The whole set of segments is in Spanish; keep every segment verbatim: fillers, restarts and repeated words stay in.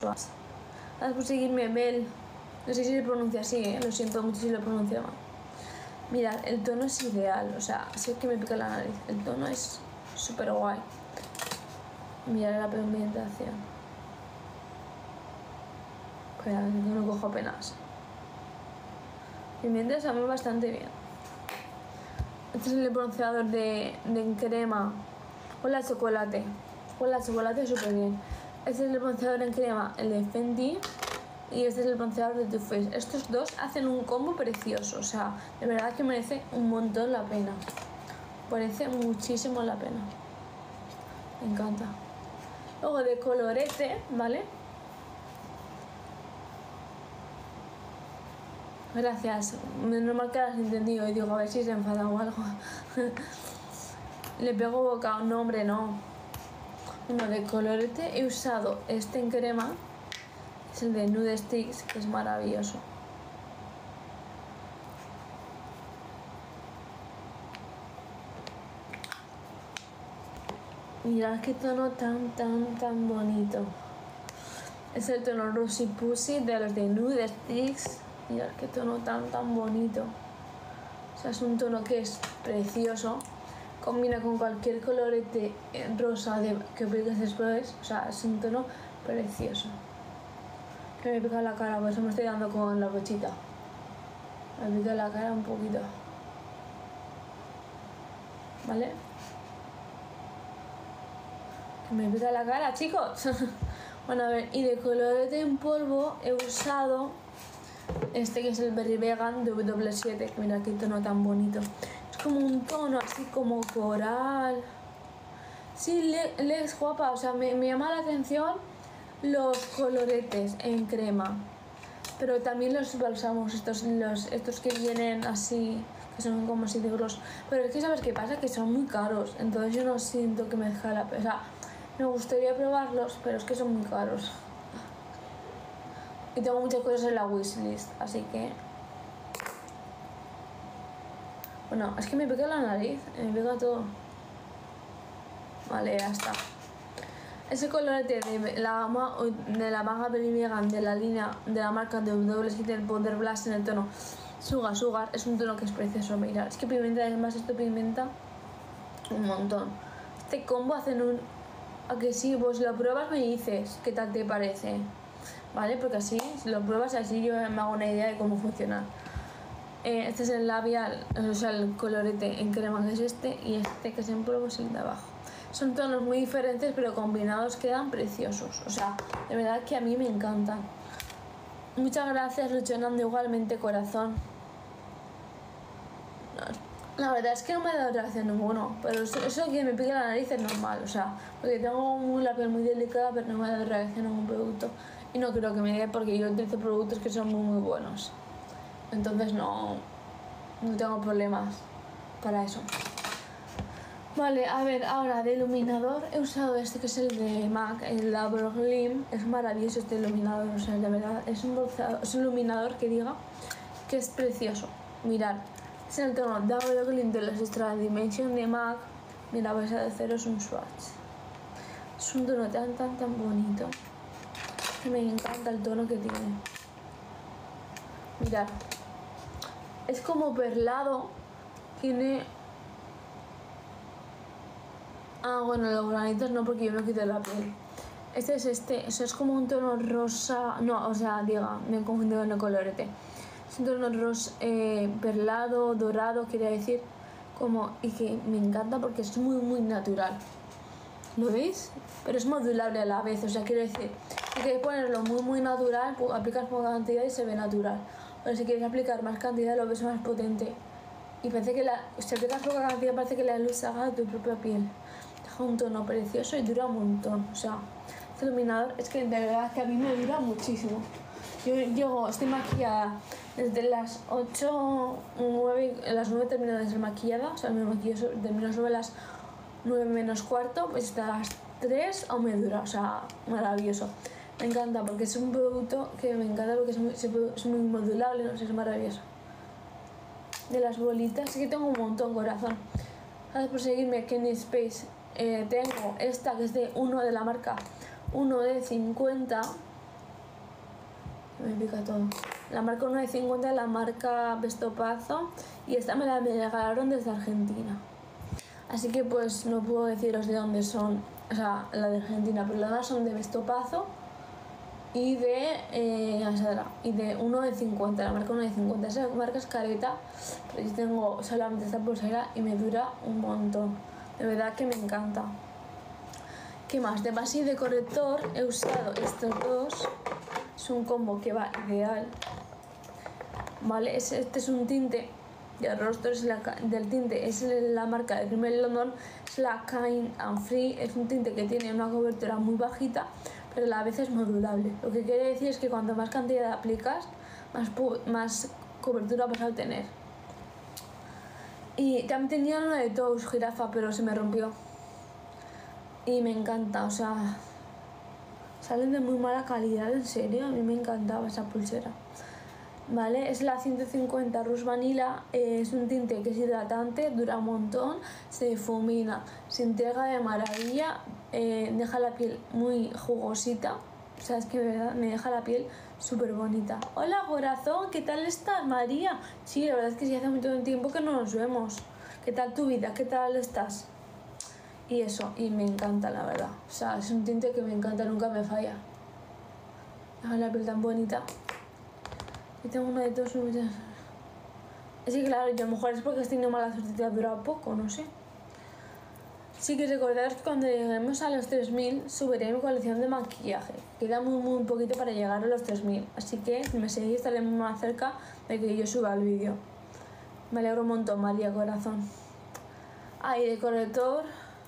Swatch. Gracias por seguirme, Bel. No sé si se pronuncia así, ¿eh? Lo siento mucho si lo pronuncio mal. Mirad, el tono es ideal, o sea, sé que me pica la nariz. El tono es súper guay. Mirad la pigmentación. Espera, que no cojo apenas. Pigmenta se ve bastante bien. Este es el bronceador de, de crema. Hola chocolate. Hola chocolate, súper bien. Este es el bronceador en crema, el de Fenty. Y este es el bronceador de Too Faced. Estos dos hacen un combo precioso. O sea, de verdad que merece un montón la pena. Merece muchísimo la pena. Me encanta. Luego de colorete, ¿vale? Gracias. Menos mal que lo has entendido. Y digo, a ver si se enfada o algo. Le pego boca. No, hombre, no. Uno de colorete. He usado este en crema. Es el de Nude Sticks, que es maravilloso. Mirad qué tono tan, tan, tan bonito. Es el tono Rosy Pussy de los de Nude Sticks. Mirad qué tono tan, tan bonito. O sea, es un tono que es precioso. Combina con cualquier colorete rosa de, que apliques después. O sea, es un tono precioso. Que me pica la cara, por eso me estoy dando con la brochita. Me pica la cara un poquito. ¿Vale? Que me pica la cara, chicos. Bueno, a ver, y de colorete en polvo he usado este que es el Berry Vegan de W W siete. Que mira qué tono tan bonito. Es como un tono así como coral. Sí, le, le es guapa, o sea, me, me llama la atención los coloretes en crema, pero también los balsamos, estos, los, estos que vienen así, que son como así de grosos. Pero es que sabes qué pasa, que son muy caros, entonces yo no siento que me deja la pena. O sea, me gustaría probarlos, pero es que son muy caros. Y tengo muchas cosas en la wishlist, así que... Bueno, es que me pica la nariz, me pica todo. Vale, ya está. Ese colorete de la gama de la Maga Berry Vegan de la línea de la marca de W W siete, el Powder Blast en el tono Sugar Sugar, es un tono que es precioso. Mirad, es que pigmenta, además esto pigmenta un montón. Este combo hacen un... A que si vos lo pruebas me dices qué tal te parece, ¿vale? Porque así, si lo pruebas así yo me hago una idea de cómo funciona. Eh, este es el labial, o sea el colorete en crema que es este, y este que es en polvo es el de abajo. Son tonos muy diferentes, pero combinados quedan preciosos. O sea, de verdad que a mí me encantan. Muchas gracias, Luchonando, igualmente, corazón. La verdad es que no me ha dado reacción ninguno, pero eso, eso que me pique la nariz es normal. O sea, porque tengo la piel muy delicada, pero no me ha dado reacción a ningún producto. Y no creo que me dé, porque yo utilizo productos que son muy, muy buenos. Entonces no, no tengo problemas para eso. Vale, a ver, ahora de iluminador he usado este que es el de MAC, el Labor Glim. Es maravilloso este iluminador, o sea, de verdad, es un, bronceador, es un iluminador que diga que es precioso. Mirad, es el tono Double Glim de los Extra Dimension de MAC. Mira, vais a haceros un swatch. Es un tono tan, tan, tan bonito. Que me encanta el tono que tiene. Mirad, es como perlado, tiene... Ah, bueno, los granitos no, porque yo me quito la piel. Este es este, eso es como un tono rosa... No, o sea, diga, me he confundido en el colorete. Es un tono rosa, eh, perlado, dorado, quería decir. Como, y que me encanta porque es muy, muy natural. ¿Lo veis? Pero es modulable a la vez, o sea, quiero decir, si quieres ponerlo muy, muy natural, pues aplicas poca cantidad y se ve natural. Pero si quieres aplicar más cantidad, lo ves más potente. Y parece que la, si aplicas poca cantidad, parece que la luz se haga de tu propia piel. Deja un tono precioso y dura un montón. O sea, este iluminador es que de verdad que a mí me dura muchísimo. Yo llego, estoy maquillada desde las ocho, nueve, a las nueve termino de ser maquillada. O sea, me maquillo, termino sobre las nueve menos cuarto, pues hasta las tres aún me dura. O sea, maravilloso. Me encanta porque es un producto que me encanta porque es muy, es muy modulable, no sé, es maravilloso. De las bolitas, sí que tengo un montón, corazón. Gracias por seguirme, Kenny Space. Eh, tengo esta que es de uno de la marca uno de cincuenta, Me pica todo. La marca uno de cincuenta, la marca Vestopazo, y esta me la regalaron desde Argentina. Así que pues no puedo deciros de dónde son, o sea, la de Argentina, pero las demás son de Vestopazo y de eh, y de uno de cincuenta, la marca uno de cincuenta. Esa marca es careta, pero yo tengo solamente esta pulsera y me dura un montón. De verdad que me encanta. ¿Qué más? De base y de corrector he usado estos dos. Es un combo que va ideal. Vale, este es un tinte de rostro, es la, del tinte es la marca de Rimmel London, es la Kind and Free. Es un tinte que tiene una cobertura muy bajita, pero a la vez es modulable. Lo que quiere decir es que cuanto más cantidad aplicas, más, más cobertura vas a obtener. Y también tenía una de Tous jirafa, pero se me rompió. Y me encanta, o sea, salen de muy mala calidad, en serio, a mí me encantaba esa pulsera. Vale, es la ciento cincuenta Rose Vanilla, eh, es un tinte que es hidratante, dura un montón, se difumina, se integra de maravilla, eh, deja la piel muy jugosita, o sea, es que de verdad me deja la piel súper bonita. Hola corazón, ¿qué tal estás, María? Sí, la verdad es que sí, hace mucho tiempo que no nos vemos. ¿Qué tal tu vida? ¿Qué tal estás? Y eso, y me encanta, la verdad, o sea, es un tinte que me encanta, nunca me falla. Deja la piel tan bonita. Y tengo una de todos sus... Es que claro, yo a lo mejor es porque has tenido mala suerte y te ha durado poco, no sé. Sí que recordaros que cuando lleguemos a los tres mil subiré mi colección de maquillaje. Queda muy muy poquito para llegar a los tres mil, así que si me seguís estaremos más cerca de que yo suba el vídeo. Me alegro un montón, María, corazón. Ah, y de corrector...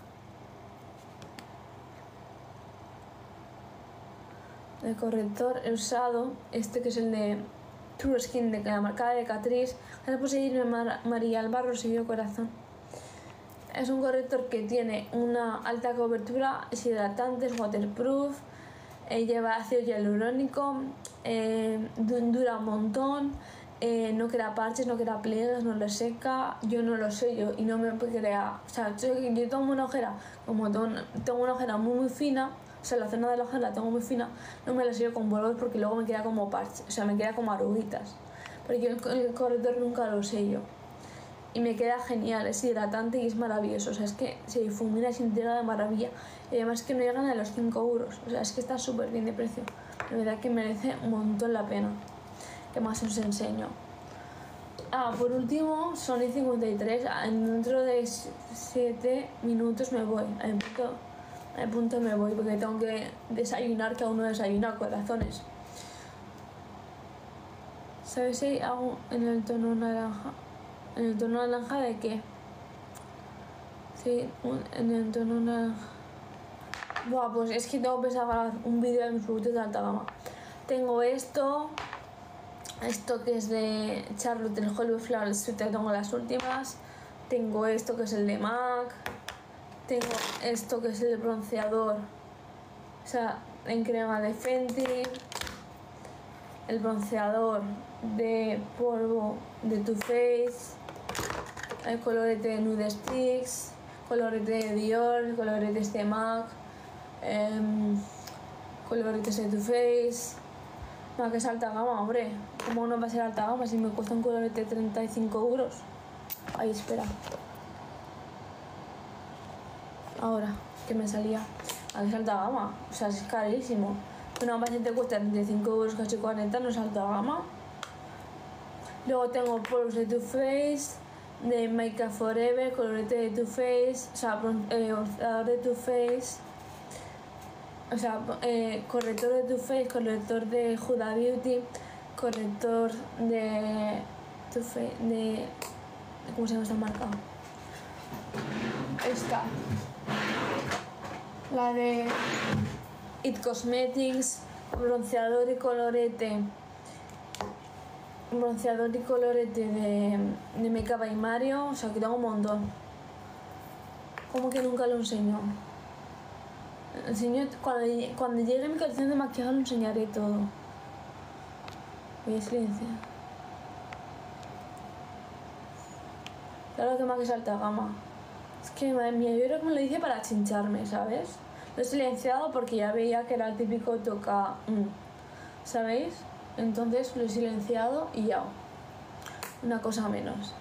De corrector he usado este que es el de True Skin de la marca de Catrice. Gracias por seguirme, Mar María Alba Rosillo Corazón. Es un corrector que tiene una alta cobertura, es hidratante, es waterproof, eh, lleva ácido hialurónico, eh, dura un montón, eh, no crea parches, no crea pliegues, no le seca, yo no lo sello y no me crea... O sea, yo, yo tengo una ojera, como tengo una, tengo una ojera muy muy fina, o sea, la zona de la ojera la tengo muy fina, no me la sello con polvos porque luego me queda como parche, o sea, me queda como arruguitas. Pero yo el, el corrector nunca lo sello. Y me queda genial, es hidratante y es maravilloso. O sea, es que se difumina y se integra de maravilla. Y además que no llegan a los cinco euros. O sea, es que está súper bien de precio. De verdad que merece un montón la pena. ¿Qué más os enseño? Ah, por último, Sony cincuenta y tres. Dentro de siete minutos me voy. A mi punto, a mi punto me voy porque tengo que desayunar, que aún no desayuna, corazones. ¿Sabes si hago en el tono naranja? ¿En el tono naranja de qué? Sí, en el tono naranja. Buah, pues es que tengo pensado grabar un vídeo de mis productos de alta gama. Tengo esto, esto que es de Charlotte, el Hollywood Flower Suite, tengo las últimas. Tengo esto que es el de MAC. Tengo esto que es el bronceador, o sea, en crema de Fenty. El bronceador de polvo de Too Faced. El colorete de Nude Sticks, colorete de Dior, colorete de MAC, eh, coloretes de Too Faced. No, que es alta gama, hombre. ¿Cómo no va a ser alta gama si me cuesta un colorete treinta y cinco euros? Ay, espera. Ahora, que me salía. Ah, que es alta gama. O sea, es carísimo. Una base te cuesta treinta y cinco euros, casi cuarenta, no es alta gama. Luego tengo polvos de Too Faced, de Make Up For Ever, colorete de Too Faced, o sea, eh, bronceador de Too Faced, o sea, eh, corrector de Too Faced, corrector de Huda Beauty, corrector de Too Faced, de... ¿cómo se llama esta marca? Esta. La de It Cosmetics, bronceador y colorete. Bronceador y colorete de, de Make Up by Mario, o sea que tengo un montón. Como que nunca lo enseño. Enseño cuando, cuando llegue mi colección de maquillaje lo enseñaré todo. Voy a silenciar. Claro que más que es alta gama. Es que madre mía, yo creo que me lo hice para chincharme, ¿sabes? Lo he silenciado porque ya veía que era el típico toca... Mm, ¿sabéis? Entonces lo he silenciado y ya. Una cosa menos.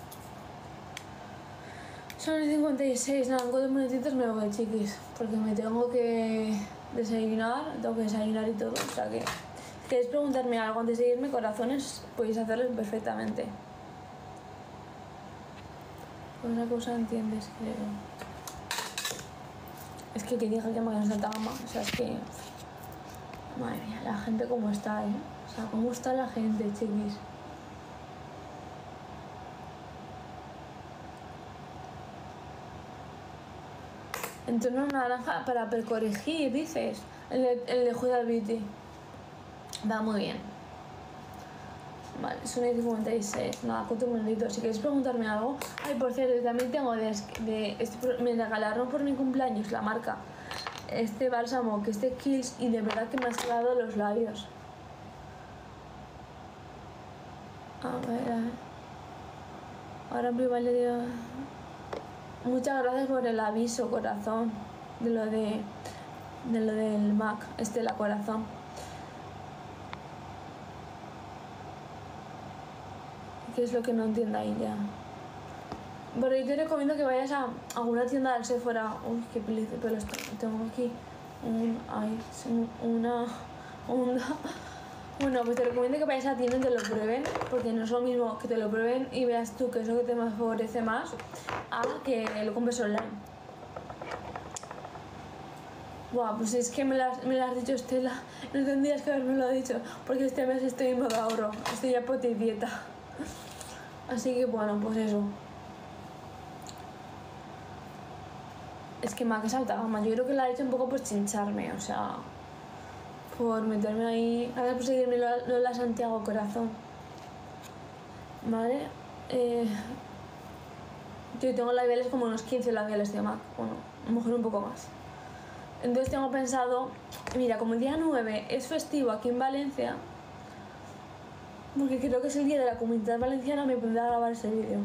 Son las cincuenta y seis, nada, en cuatro minutitos me voy, chiquis. Porque me tengo que desayunar, tengo que desayunar y todo. O sea que, si queréis preguntarme algo antes de irme, corazones, podéis hacerlo perfectamente. Una cosa entiendes, creo. Es que que diga que me hagas tanta gama, o sea, es que... Madre mía, la gente cómo está, ¿eh? O sea, cómo está la gente, chiquis. Entorno naranja para percorregir, dices. El de, el de Huda Beauty. Va muy bien. Vale, son cincuenta y seis. Nada, cuatro minutitos. Si queréis preguntarme algo. Ay, por cierto, también tengo de... de este, me regalaron por mi cumpleaños la marca. Este bálsamo, que es de Kiehl's, y de verdad que me ha salado los labios. A ver, a ver. Ahora en primer le digo... Muchas gracias por el aviso, corazón, de lo de, de lo del Mac, este la corazón. ¿Qué es lo que no entiendo ahí ya? Pero yo te recomiendo que vayas a alguna tienda del Sephora. Uy, qué pelos tengo aquí. Un, ay, una, una. Bueno, pues te recomiendo que vayas a tiendas y te lo prueben, porque no es lo mismo que te lo prueben y veas tú qué es lo que te favorece más a que lo compres online. Buah, pues es que me lo me has dicho, Estela. No tendrías que haberme lo dicho, porque este mes estoy en modo ahorro, estoy ya por dieta. Así que bueno, pues eso. Es que me ha que salta gama. Yo creo que la he hecho un poco por chincharme, o sea... Por meterme ahí... Gracias por seguirme, Lola Santiago, corazón. Vale. Eh... Yo tengo labiales como unos quince labiales de MAC. Bueno, a lo mejor un poco más. Entonces tengo pensado... Mira, como el día nueve es festivo aquí en Valencia... Porque creo que es el día de la Comunidad Valenciana, me pondré a grabar ese vídeo.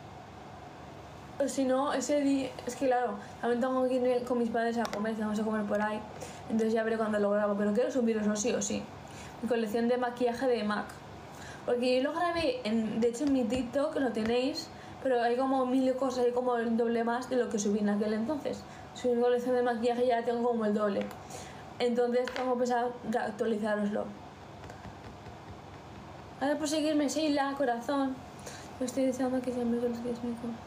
O si no, ese día... Es que claro, también tengo que ir con mis padres a comer, que vamos a comer por ahí. Entonces ya veré cuando lo grabo, pero quiero subiroslo sí o sí. Mi colección de maquillaje de MAC. Porque yo lo grabé, en, de hecho en mi TikTok, lo tenéis, pero hay como mil cosas, hay como el doble más de lo que subí en aquel entonces. Subí mi colección de maquillaje y ya tengo como el doble. Entonces tengo pensado actualizaroslo. Ahora por seguirme, Sheila, corazón. Lo estoy deseando que siempre los días me con...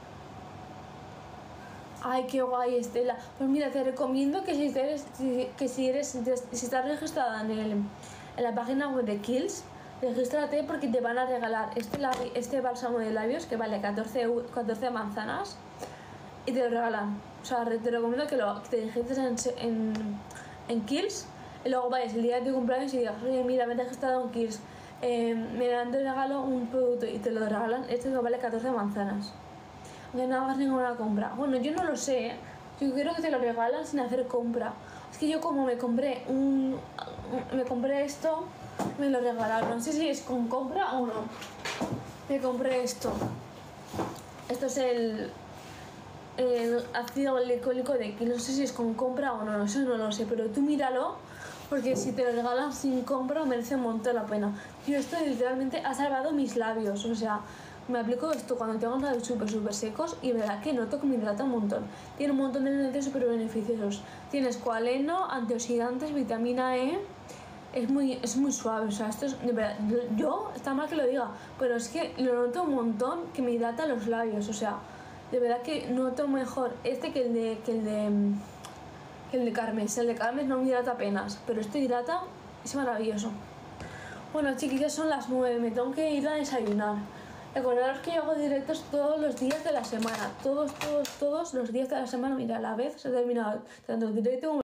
Ay, qué guay, Estela. Pues mira, te recomiendo que si eres, que si, eres, si estás registrada en, el, en la página web de Kiehl's, regístrate porque te van a regalar este, este bálsamo de labios que vale catorce, catorce manzanas y te lo regalan. O sea, te recomiendo que, lo, que te registres en, en, en Kiehl's y luego vayas el día de tu cumpleaños y digas, oye, mira, me he registrado en Kiehl's, eh, me dan de regalo un producto y te lo regalan. Este que vale catorce manzanas. Que no hagas ninguna compra. Bueno, yo no lo sé, ¿eh? Yo creo que te lo regalan sin hacer compra. Es que yo como me compré un... Me compré esto, me lo regalaron. No sé si es con compra o no. Me compré esto. Esto es el... El ácido glicólico de Kiehl's. No sé si es con compra o no, eso no lo sé. Pero tú míralo, porque si te lo regalan sin compra merece un montón la pena. Yo esto literalmente ha salvado mis labios, o sea... Me aplico esto cuando tengo los labios súper súper secos y verdad que noto que me hidrata un montón. Tiene un montón de nutrientes súper beneficiosos. Tienes colágeno, antioxidantes, vitamina E. Es muy, es muy suave, o sea, esto es de verdad. Yo, está mal que lo diga, pero es que lo noto un montón que me hidrata los labios. O sea, de verdad que noto mejor este que el de, que el de, que el de Carmes. El de Carmes no me hidrata apenas, pero este hidrata, es maravilloso. Bueno, chiquillas, son las nueve, me tengo que ir a desayunar. Recordaros que yo hago directos todos los días de la semana, todos, todos, todos los días de la semana. Mira, a la vez se ha terminado tanto el directo como